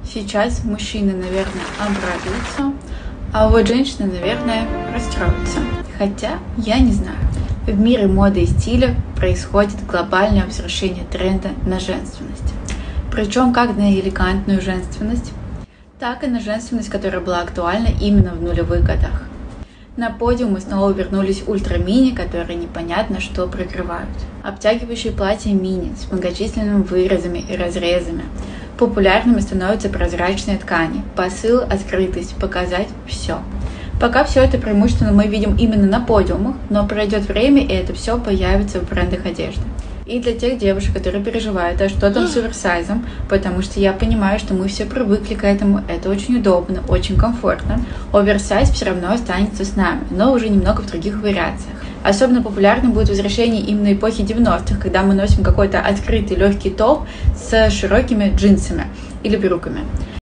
Сейчас мужчины, наверное, обрадуются, а вот женщины, наверное, расстроятся. Хотя, я не знаю. В мире моды и стиля происходит глобальное возвращение тренда на женственность. Причем как на элегантную женственность, так и на женственность, которая была актуальна именно в нулевых годах. На подиумы снова вернулись ультра-мини, которые непонятно что прикрывают. Обтягивающие платья мини с многочисленными вырезами и разрезами. Популярными становятся прозрачные ткани. Посыл, открытость, показать все. Пока все это преимущественно мы видим именно на подиумах, но пройдет время, и это все появится в брендах одежды. И для тех девушек, которые переживают, а что там с оверсайзом, потому что я понимаю, что мы все привыкли к этому, это очень удобно, очень комфортно. Оверсайз все равно останется с нами, но уже немного в других вариациях. Особенно популярным будет возвращение именно эпохи 90-х, когда мы носим какой-то открытый легкий топ с широкими джинсами или брюками.